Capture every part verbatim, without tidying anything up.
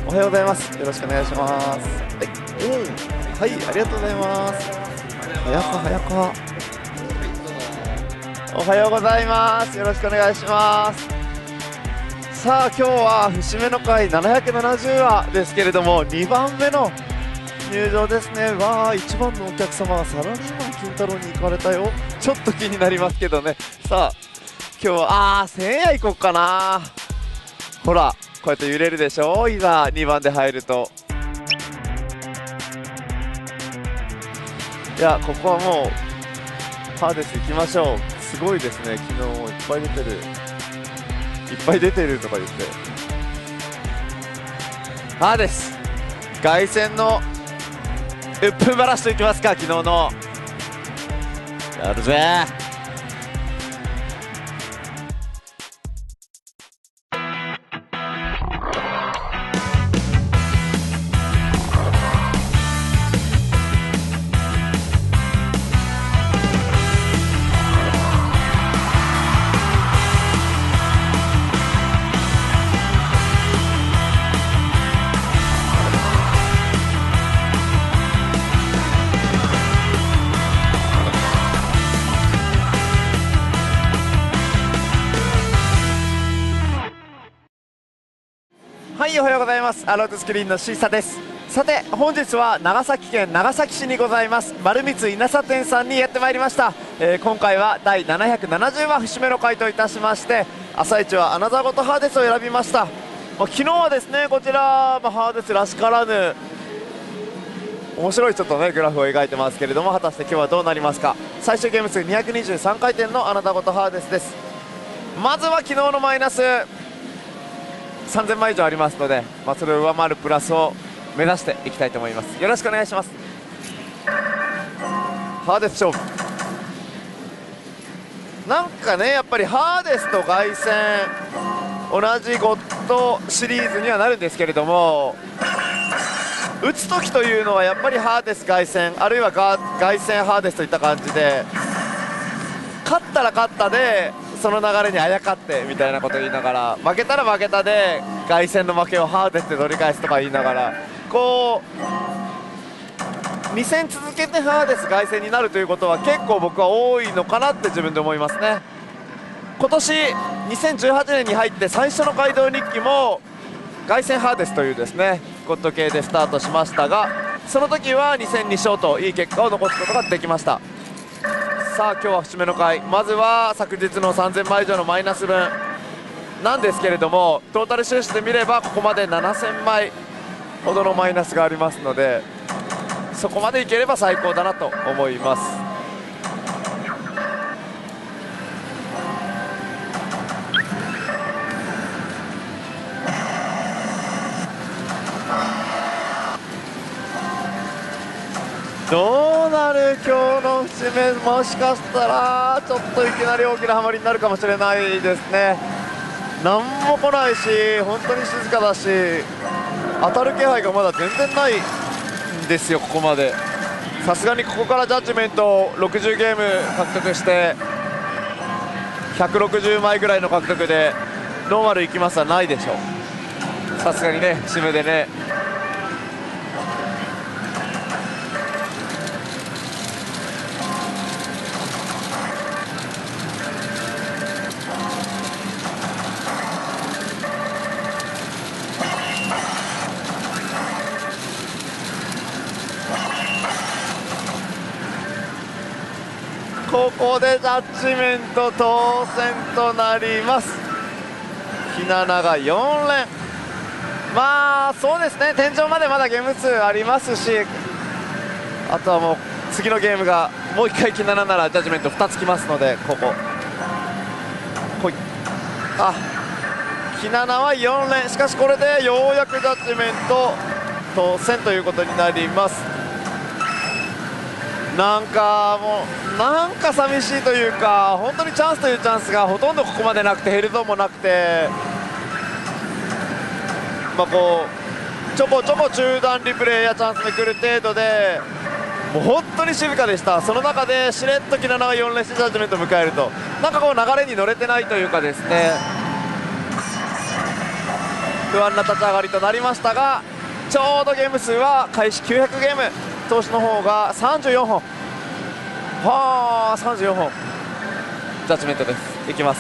おはようございます。よろしくお願いします。はい、うん、はい、ありがとうございます。早か早か。おはようございます。よろしくお願いします。さあ、今日は節目の回ななひゃくななじゅうわですけれども、にばんめの入場ですね。わあ、いちばんのお客様はサラリーマン金太郎に行かれたよ。ちょっと気になりますけどね。さあ、今日はあーせんえん行こうかな。ほら、こうやって揺れるでしょ、いざにばんで入ると。いや、ここはもうハーデス行きましょう。すごいですね、昨日いっぱい出てる、いっぱい出てるとか言って。ハーデス凱旋のうっぷんばらしといきますか。昨日のやるぜ。はい、おはようございます。アロードスクリーンのシーサです。さて、本日は長崎県長崎市にございます丸光稲佐店さんにやってまいりました。えー、今回はだいななひゃくななじゅうわ節目の回といたしまして、朝一はアナザーゴトハーデスを選びました。まあ、昨日はですね、こちら、まあ、ハーデスらしからぬ面白いちょっとねグラフを描いてますけれども、果たして今日はどうなりますか。最終ゲーム数にひゃくにじゅうさんかい転のアナザーゴトハーデスです。まずは昨日のマイナスさんぜんまい以上ありますので、まあ、それを上回るプラスを目指していきたいと思います。よろしくお願いします。ハーデス勝負なんかね、やっぱりハーデスと凱旋同じゴッドシリーズにはなるんですけれども、打つ時というのはやっぱりハーデス凱旋、あるいは凱旋ハーデスといった感じで、勝ったら勝ったでその流れにあやかってみたいなことを言いながら、負けたら負けたで凱旋の負けをハーデスで取り返すとか言いながら、こうに戦続けてハーデス凱旋になるということは結構僕は多いのかなって自分で思いますね。今年にせんじゅうはちねんに入って最初の街道日記も凱旋ハーデスというですねゴッド系でスタートしましたが、その時はに戦に勝といい結果を残すことができました。さあ、今日は節目の回、まずは昨日のさんぜんまい以上のマイナス分なんですけれども、トータル収支で見ればここまでななせんまいほどのマイナスがありますので、そこまでいければ最高だなと思います。どうなる今日の節目、もしかしたらちょっといきなり大きなハマりになるかもしれないですね。何も来ないし、本当に静かだし、当たる気配がまだ全然ないんですよ、ここまで。さすがにここからジャッジメントをろくじゅうゲーム獲得してひゃくろくじゅうまいぐらいの獲得でノーマルいきますはないでしょう。さすがにね、節目でね。ここでジャッジメント当選となります。ひなながよん連、まあそうですね、天井までまだゲーム数ありますし、あとはもう次のゲームがもういっかいひななならジャッジメントふたつきますので、こここいあひななはよん連、しかしこれでようやくジャッジメント当選ということになります。なんかもうなんか寂しいというか、本当にチャンスというチャンスがほとんどここまでなくて、ヘルゾーンもなくて、まあこうちょこちょこ中断リプレイやチャンスで来る程度で、もう本当に静かでした。その中でしれっときなながよん連してジャッジメントを迎えると、なんかこう流れに乗れてないというかですね、 不安な立ち上がりとなりましたが、ちょうどゲーム数は開始きゅうひゃくゲーム、投手の方がさんじゅうよんほん、はあさんじゅうよんほん、ジャッジメントです。いきます。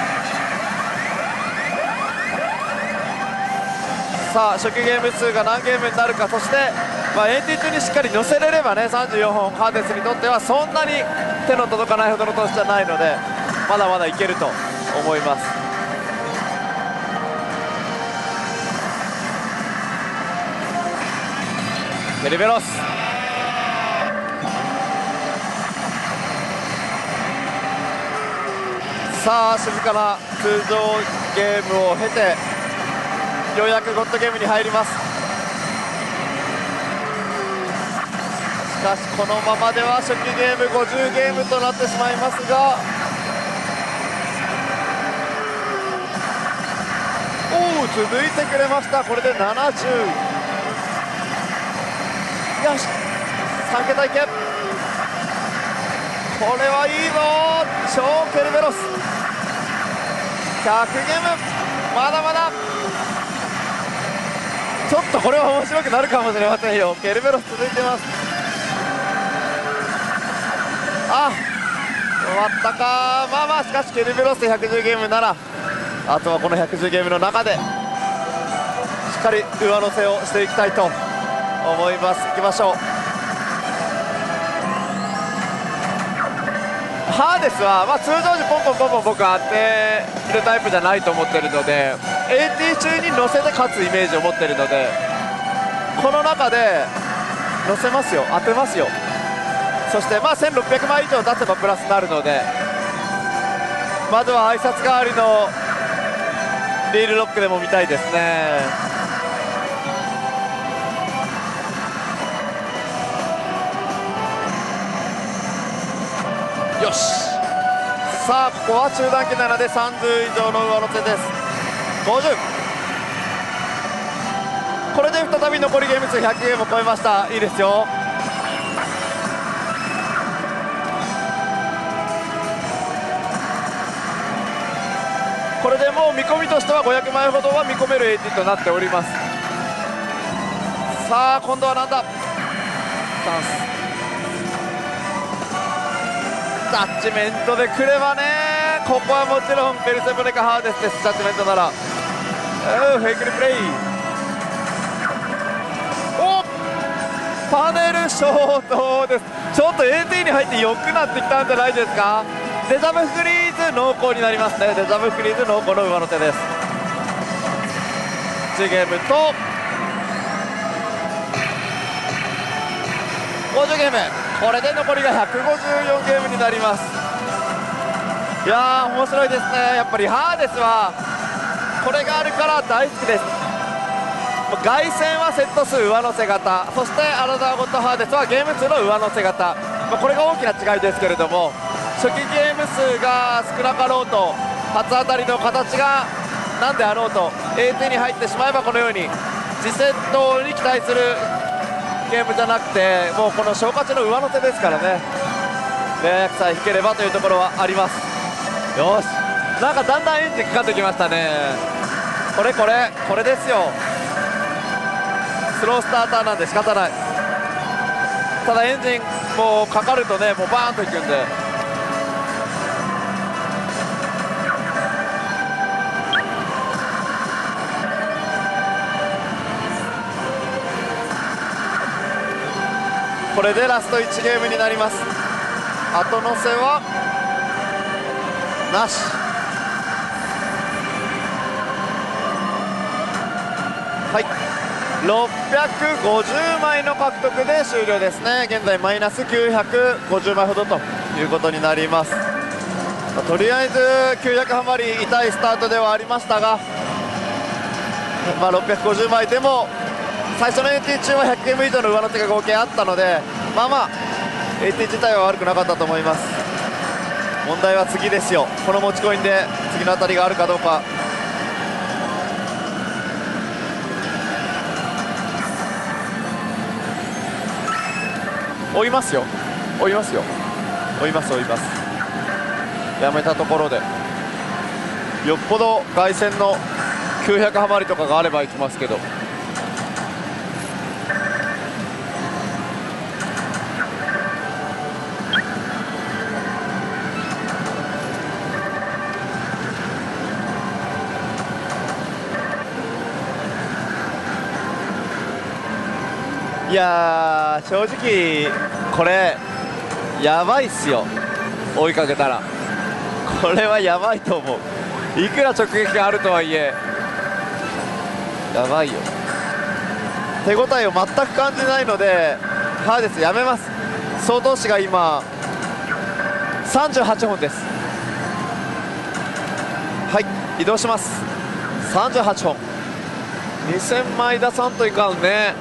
さあ初期ゲーム数が何ゲームになるか、そして、まあ、エンティ中にしっかり乗せれればね、さんじゅうよんほん、ハーデスにとってはそんなに手の届かないほどの投手じゃないので、まだまだいけると思います。ケリベロス、さあ静かな通常ゲームを経てようやくゴッドゲームに入ります。しかしこのままでは初期ゲームごじゅうゲームとなってしまいますが、おお続いてくれました。これでななじゅう、よしさん桁いけ、これはいいぞ超ケルベロス、ひゃくゲーム、まだまだちょっとこれは面白くなるかもしれませんよ。ケルベロス続いてます。あ終わったか。まあまあしかしケルベロスでひゃくじゅうゲームなら、あとはこのひゃくじゅうゲームの中でしっかり上乗せをしていきたいと思います。いきましょう。ハーデスは、まあ、通常時ポンポンポンポン僕当てるタイプじゃないと思ってるので、 エーティー 中に乗せて勝つイメージを持ってるので、この中で乗せますよ、当てますよ。そしてまあせんろっぴゃくまい以上出せばプラスになるので、まずは挨拶代わりのリールロックでも見たいですね。よし、さあここは中段機なのでさんじゅう以上の上乗せです。ごじゅう、これで再び残りゲーム数ひゃくゲームを超えました。いいですよ。これでもう見込みとしてはごひゃくまいほどは見込める エーティー となっております。さあ今度はなんだ、チャンス、ジャッジメントでくればね。ここはもちろんベルセブネかハーデスです。ジャッジメントなら、うん、フェイクリプレイ、おパネルショートです。ちょっと エーティー に入って良くなってきたんじゃないですか。デザブフリーズ濃厚になりますね。デザブフリーズ濃厚の上乗せです。いちゲームとごじゅうゲーム、これで残りがひゃくごじゅうよんゲームになります。いやー面白いですね。やっぱりハーデスはこれがあるから大好きです。凱旋はセット数上乗せ型、そしてアナザーゴッドハーデスはゲーム数の上乗せ型、これが大きな違いですけれども、初期ゲーム数が少なかろうと初当たりの形が何であろうと エーティー に入ってしまえば、このように次セットに期待するゲームじゃなくて、もうこの消化値の上乗せですからね、レア役さえ引ければというところはあります。よし、なんかだんだんエンジンかかってきましたね。これこれこれですよ。スロースターターなんで仕方ない。ただエンジンもうかかるとね、もうバーンといくんで、これでラストいちゲームになります。後乗せはなし。はい、ろっぴゃくごじゅうまいの獲得で終了ですね。現在マイナスきゅうひゃくごじゅうまいほどということになります。とりあえずきゅうひゃくハマり痛いスタートではありましたが、まあ、ろっぴゃくごじゅうまいでも最初の エーティー 中はひゃくゲーム以上の上乗せが合計あったので、まあまあ エーティー 自体は悪くなかったと思います。問題は次ですよ。この持ちコインで次の当たりがあるかどうか。追いますよ、追いますよ、追います追います。やめたところでよっぽど凱旋のきゅうひゃくハマりとかがあれば行きますけど。いやー、正直これやばいっすよ。追いかけたらこれはやばいと思う。いくら直撃があるとはいえやばいよ。手応えを全く感じないのでハーデスやめます。総投資が今さんじゅうはちほんです。はい移動します。さんじゅうはちほんにせんまい出さんといかんね。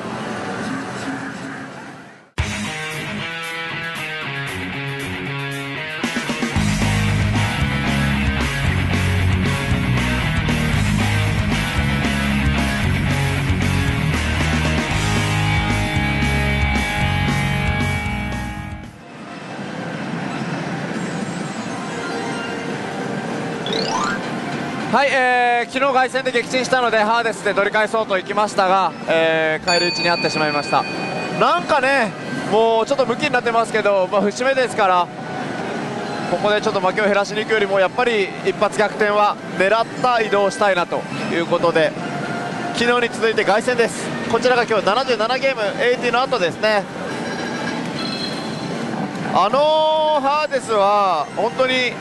はい、えー、昨日凱旋で撃沈したのでハーデスで取り返そうと行きましたが、えー、返り討ちにあってしまいました。なんかねもうちょっとムキになってますけど、まあ、節目ですからここでちょっと負けを減らしに行くよりもやっぱり一発逆転は狙った移動をしたいなということで昨日に続いて凱旋です。こちらが今日ななじゅうななゲームはちじゅうの後ですね。あのハーデスは本当に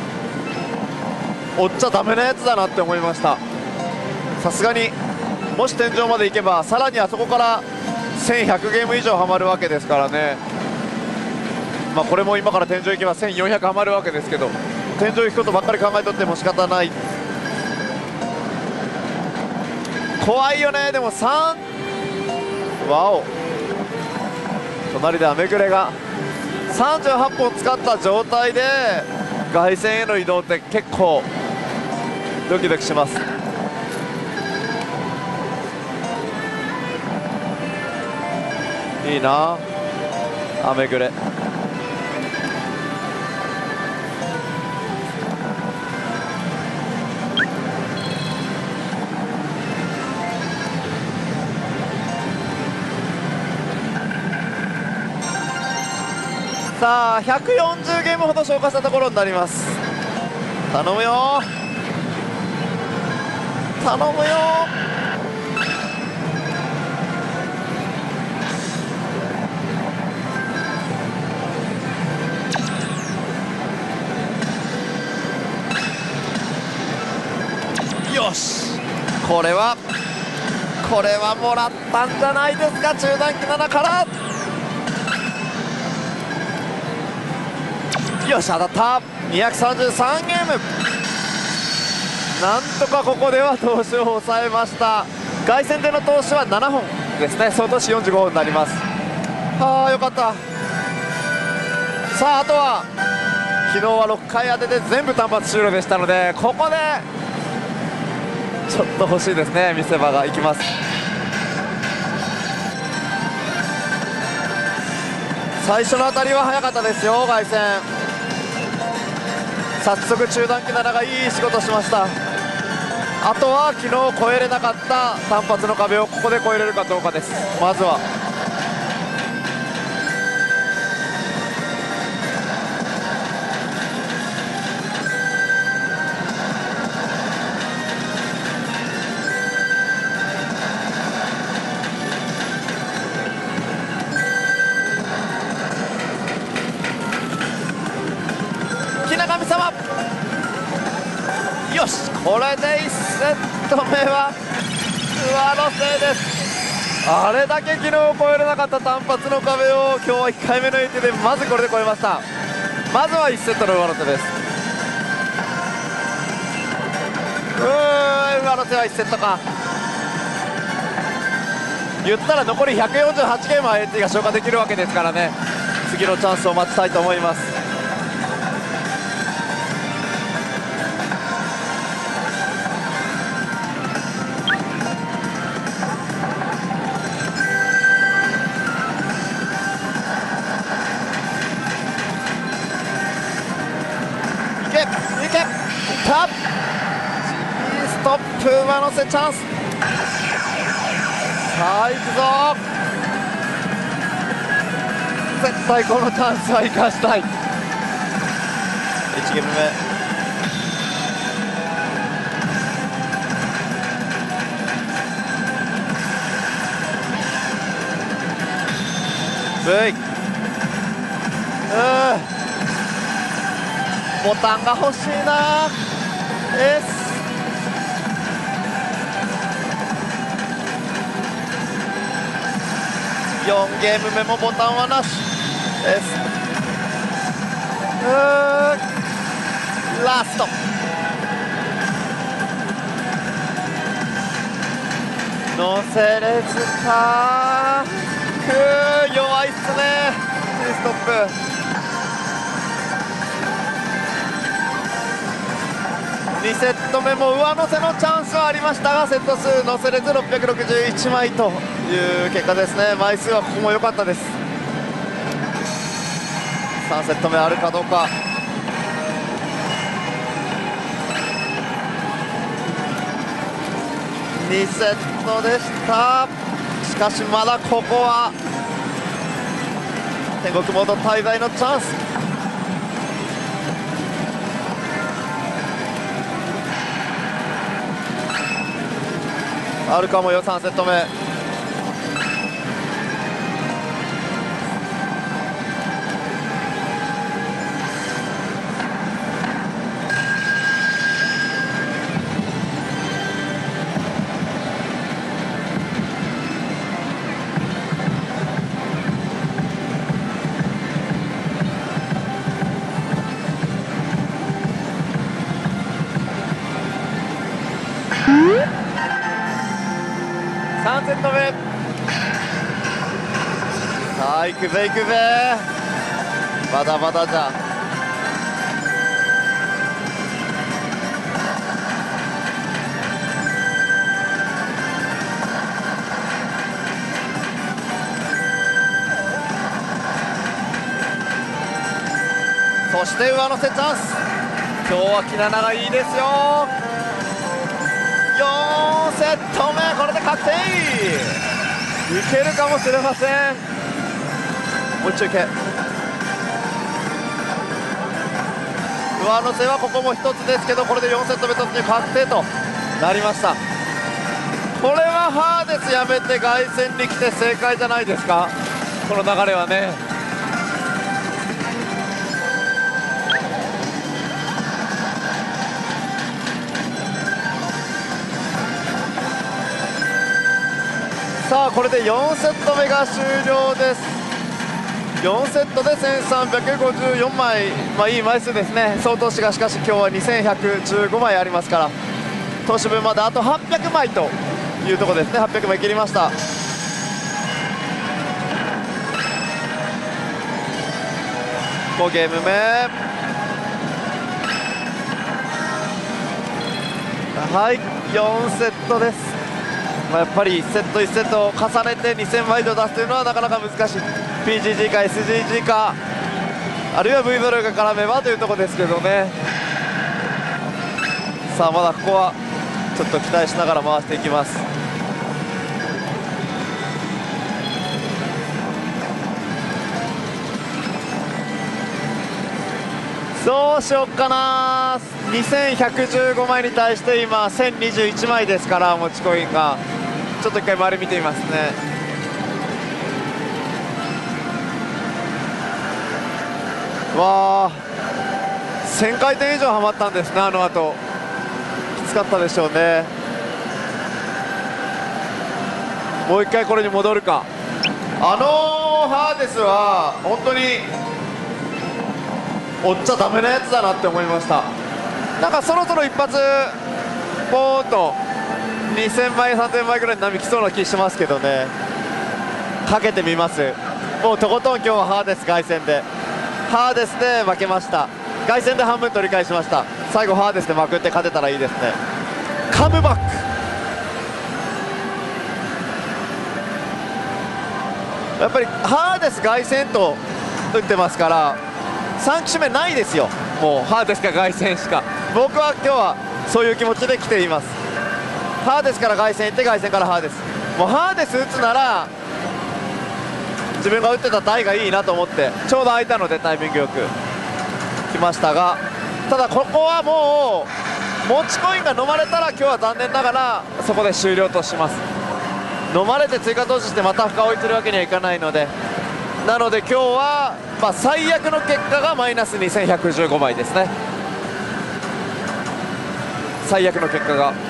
追っちゃダメなやつだなって思いました。さすがにもし天井まで行けばさらにあそこからせんひゃくゲーム以上はまるわけですからね。まあこれも今から天井行けばせんよんひゃくはまるわけですけど天井行くことばっかり考えとっても仕方ない。怖いよね。でもさんわお隣でアメグレがさんじゅうはっぽん使った状態で凱旋への移動って結構ドキドキします。いいなアメグレ。さあひゃくよんじゅうゲームほど消化したところになります。頼むよ頼むよ。よしこれはこれはもらったんじゃないですか。中段機ななからよし当たった。にひゃくさんじゅうさんゲームなんとかここでは投手を抑えました。凱旋での投手はななほんですね。総投手よんじゅうごほんになります。はあよかった。さああとは昨日はろっかい当てて全部単発終了でしたのでここでちょっと欲しいですね。見せ場がいきます。最初の当たりは早かったですよ凱旋。早速中段機なながいい仕事しました。あとは昨日超えれなかった単発の壁をここで超えれるかどうかです。まずは木永神様よしこれでいちセット目は上のせいです。あれだけ昨日超えれなかった単発の壁を今日はいっかいめのエイテでまずこれで超えました。まずはいちセットの上の手です。うーん上の手はいちセットか。言ったら残りひゃくよんじゅうはちゲームは エーティー が消化できるわけですからね。次のチャンスを待ちたいと思います。いけいけいったストップ馬乗せチャンス。さあ行くぞ、絶対このチャンスは生かしたい。いちゲーム目、ブイ、うーボタンが欲しいな。 S、 よんゲーム目もボタンはなし。 S、 うーラスト、乗せれずか。くー弱いっすね、Tストップ。にセット目も上乗せのチャンスはありましたが、セット数乗せれずろっぴゃくろくじゅういちまいという結果ですね。枚数はここも良かったです。さんセット目あるかどうか。にセットでした。しかしまだここは天国モード滞在のチャンス。あるかもよ、さんセット目。さんセット目、さあ行くぜ行くぜ、まだまだじゃ。そして上乗せチャンス。今日はキナナがいいですよ。よんセット目、これで確定。いけるかもしれません。もう一丁いけ。上乗せはここも一つですけど、これでよんセット目突入確定となりました。これはハーデスやめて凱旋に来て正解じゃないですか、この流れはね。さあこれでよんセット目が終了です。よんセットでせんさんびゃくごじゅうよんまい、まあ、いい枚数ですね。総投資がしかし今日はにせんひゃくじゅうごまいありますから、投資分まであとはっぴゃくまいというところですね。はっぴゃくまい切りました。ごゲーム目、はいよんセットです。まあ、やっぱりいちセットいちセットを重ねてにせんまい以上出すというのはなかなか難しい。 ピージージー か エスジージー か、あるいは ブイ ドルが絡めばというところですけどね。さあまだここはちょっと期待しながら回していきます。どうしよっかな。にせんひゃくじゅうごまいに対して今せんにじゅういちまいですから、持ちコインが。ちょっと一回周り見てみますね。わあせんかいてん以上はまったんですね。あの後きつかったでしょうね。もう一回これに戻るか。あのハーデスは本当に追っちゃダメなやつだなって思いました。なんかそろそろ一発ポーンとにせんまいさんぜんまいぐらいに波きそうな気してますけどね。かけてみます。もうとことん今日はハーデス凱旋で、ハーデスで負けました。凱旋で半分取り返しました。最後ハーデスでまくって勝てたらいいですね。カムバック、やっぱりハーデス凱旋と打ってますからさん機種目ないですよ。もうハーデスか凱旋しか。僕は今日はそういう気持ちで来ています。 ハーデスから凱旋行って凱旋からハーデス、もうハーデス打つなら自分が打ってた台がいいなと思ってちょうど空いたのでタイミングよく来ましたが、ただここはもう持ちコインが飲まれたら今日は残念ながらそこで終了とします。飲まれて追加投資してまた深追いするわけにはいかないので、なので今日はまあ最悪の結果がマイナスにせんひゃくじゅうごまいですね。最悪の結果が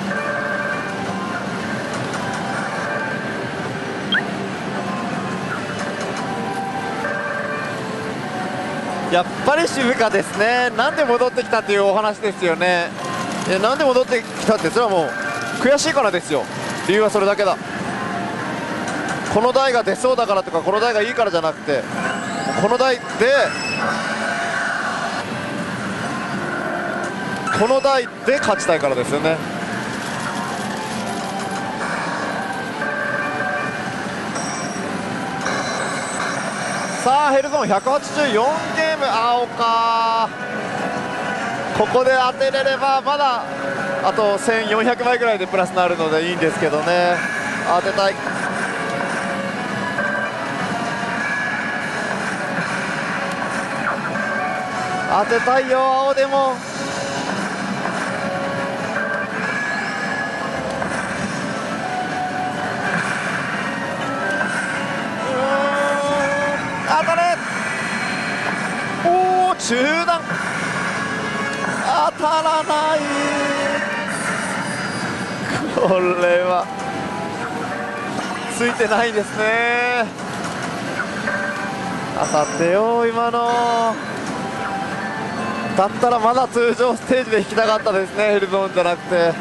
やっぱり渋香ですね。なんで戻ってきたっていうお話ですよね。いや、なんで戻ってきたって、それはもう悔しいからですよ。理由はそれだけだ。この台が出そうだからとかこの台がいいからじゃなくて、この台でこの台で勝ちたいからですよね。さあヘルゾンひゃくはちじゅうよんゲーム、青か。ここで当てれればまだあとせんよんひゃくまいぐらいでプラスになるのでいいんですけどね。当てたい。当てたいよ青でも。当たれ。おお、中段当たらない。これはついてないですね。当たってよ今の。だったらまだ通常ステージで引きたかったですね、ヘルゾーンじゃなくて。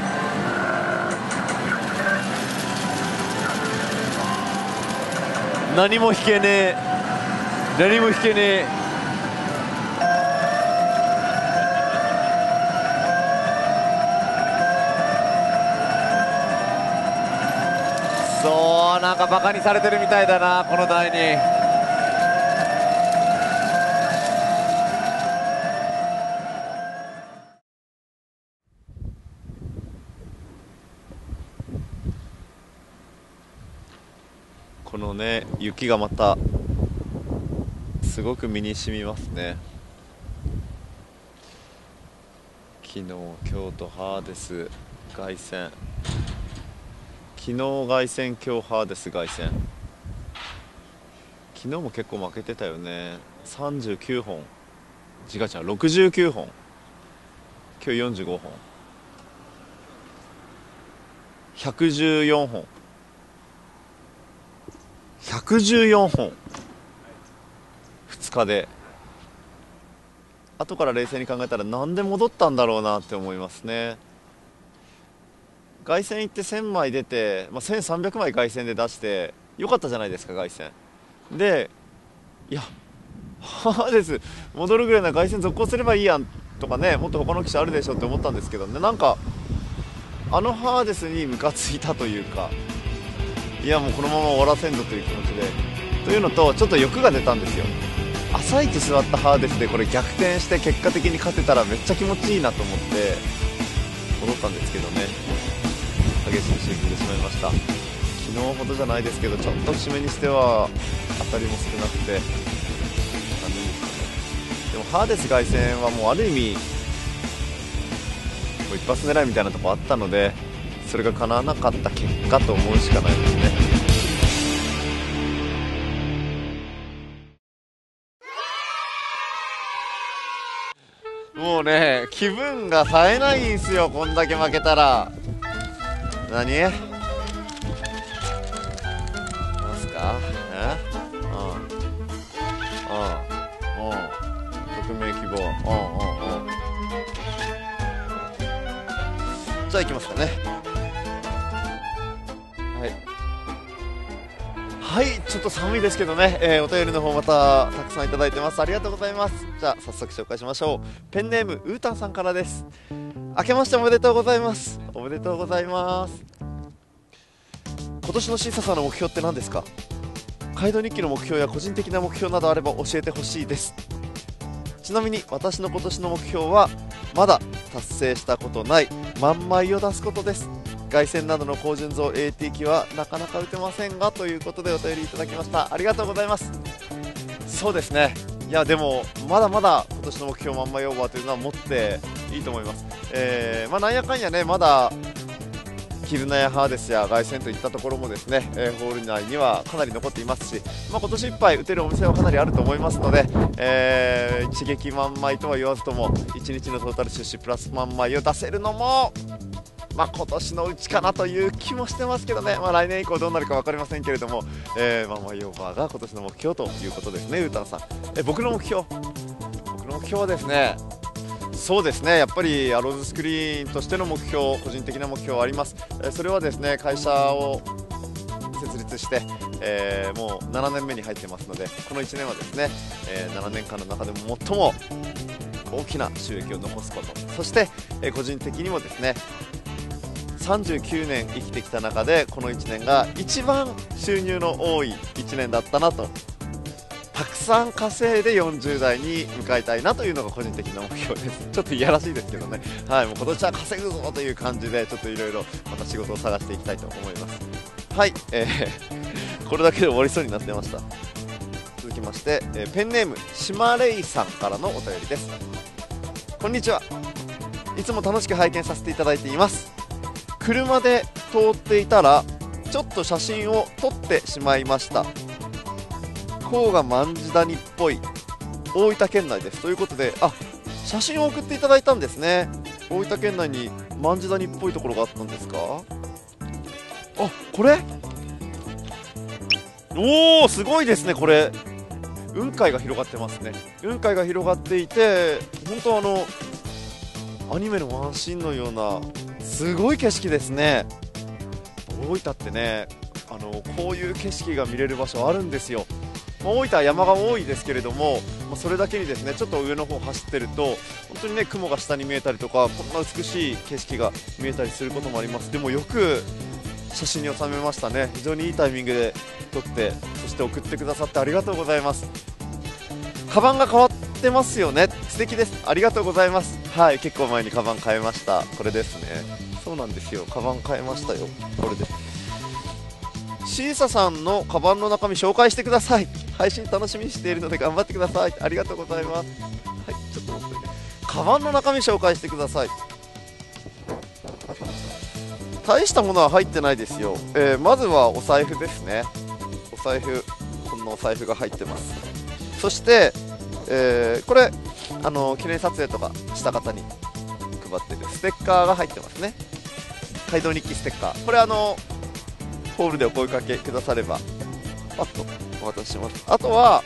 何も引けねえ、何も引けねえ。そう、なんかバカにされてるみたいだなこの台に。このね雪がまたすごく身に染みますね。昨日今日とハーデス凱旋、昨日凱旋今日ハーデス凱旋。昨日も結構負けてたよね。さんじゅうきゅうほん、違う違うろくじゅうきゅうほん、今日よんじゅうごほん、ひゃくじゅうよんほん、ひゃくじゅうよんほん、ふつかで。後から冷静に考えたらなんで戻ったんだろうなって思いますね。凱旋行ってせんまい出て、まあ、せんさんびゃくまい凱旋で出してよかったじゃないですか凱旋で。いやハーデス戻るぐらいなら凱旋続行すればいいやんとかね、もっと他の機種あるでしょって思ったんですけどね、なんかあのハーデスにムカついたというか、いやもうこのまま終わらせんぞという気持ちで、というのとちょっと欲が出たんですよ。朝一座ったハーデスでこれ逆転して結果的に勝てたらめっちゃ気持ちいいなと思って戻ったんですけどね、激しく沈んでしまいました。昨日ほどじゃないですけどちょっと節目にしては当たりも少なくて残念でしたね。でもハーデス凱旋はもうある意味もう一発狙いみたいなとこあったので、それが叶わなかった結果と思うしかないですね。もうね気分が冴えないんすよ、こんだけ負けたら。何なんすか。えうんうんうん匿名希望。うんうんうんじゃあ行きますかね。はいはい、ちょっと寒いですけどね、えー、お便りの方またたくさんいただいてます。ありがとうございます。じゃあ早速紹介しましょう。ペンネームうーたんさんからです。明けましておめでとうございます。おめでとうございます。今年の審査さんの目標って何ですか。街道日記の目標や個人的な目標などあれば教えてほしいです。ちなみに私の今年の目標はまだ達成したことない万枚を出すことです。 凱旋などの高純増 エーティー 機はなかなか打てませんがということでお便りいただきました。ありがとうございます。そうですね、いやでもまだまだ今年の目標満枚オーバーというのは持っていいと思います。えーまあ、なんやかんやね、まだキズナやハーデスや凱旋といったところもですね、えー、ホール内にはかなり残っていますし、まあ、今年いっぱい打てるお店はかなりあると思いますので、えー、一撃満枚とは言わずともいちにちのトータル出資プラス満枚を出せるのも、まあ、今年のうちかなという気もしてますけどね、まあ、来年以降どうなるか分かりませんけれども、えー、満枚オーバーが今年の目標ということですね。ウータンさん、え僕の目標僕の目標はですね、そうですね、やっぱりアローズスクリーンとしての目標、個人的な目標はあります。えー、それはですね、会社を設立して、えー、もうななねんめに入ってますので、このいちねんはですね、えー、ななねんかんの中でも最も大きな収益を残すこと、そして、えー、個人的にもですね、さんじゅうきゅうねん生きてきた中でこのいちねんが一番収入の多いいちねんだったなと、たくさん稼いでよんじゅうだいに向かいたいなというのが個人的な目標です。ちょっといやらしいですけどね、はい、もう今年は稼ぐぞという感じでちょっといろいろまた仕事を探していきたいと思います。はい、えー、これだけで終わりそうになってました。続きまして、えー、ペンネームしまれいさんからのお便りです。こんにちは、いつも楽しく拝見させていただいています。車で通っていたらちょっと写真を撮ってしまいました。甲賀卍谷っぽい大分県内ですということで、あ、写真を送っていただいたんですね。大分県内に卍谷っぽいところがあったんですか。あ、これ、おー、すごいですね。これ雲海が広がってますね。雲海が広がっていて、本当あのアニメのワンシーンのようなすごい景色ですね。大分ってね、あのこういう景色が見れる場所あるんですよ。まあ、大分は山が多いですけれども、まあ、それだけにですね、ちょっと上の方走ってると本当にね、雲が下に見えたりとか、こんな美しい景色が見えたりすることもあります。でもよく写真に収めましたね。非常にいいタイミングで撮って、そして送ってくださってありがとうございます。カバンが変わってますよね。素敵です。ありがとうございます。はい、結構前にカバン変えました。これですね。そうなんですよ、カバン変えましたよ。これでシーサさんのカバンの中身紹介してください。配信楽しみにしているので頑張ってください。ありがとうございます。はい、ちょっと待ってね。カバンの中身紹介してください。大したものは入ってないですよ。えー、まずはお財布ですね。お財布、こんなお財布が入ってます。そして、えー、これあの記念撮影とかした方に配ってるステッカーが入ってますね。街道日記ステッカー、これあのホールでお声かけくださればパッとお渡しします。あとは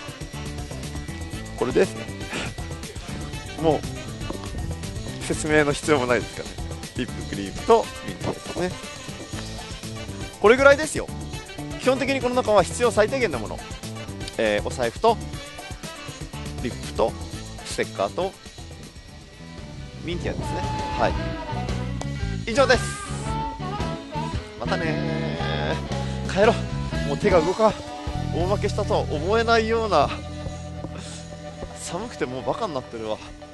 これですねもう説明の必要もないですかね。リップクリームとミントですね。これぐらいですよ。基本的にこの中は必要最低限のもの、えー、お財布とリップとステッカーとミンティアですね。はい、以上です。またねー。帰ろう。もう手が動かん。大負けしたとは思えないような寒くてもうバカになってるわ。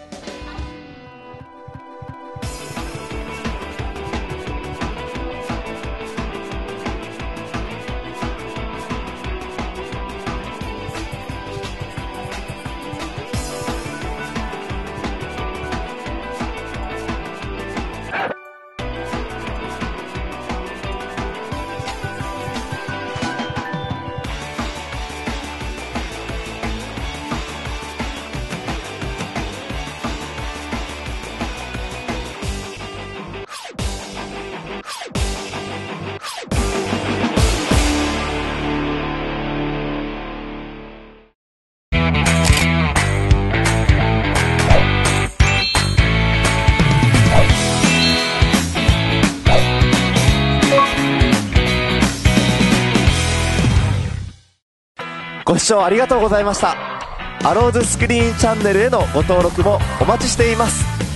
ご視聴ありがとうございました。アローズスクリーンチャンネルへのご登録もお待ちしています。